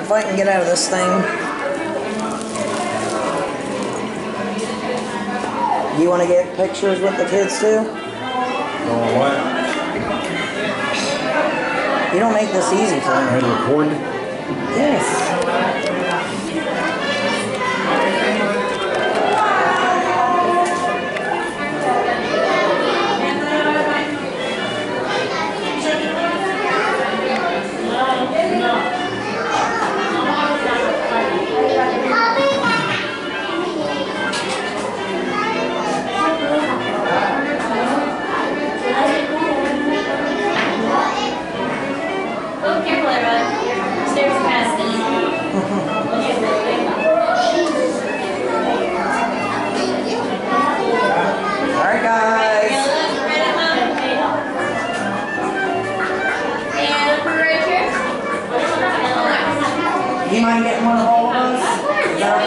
if I can get out of this thing. You want to get pictures with the kids too? Oh, what? You don't make this easy for me. Are you recording? Yes. Alright guys. You mind getting one of all of us? Is that okay?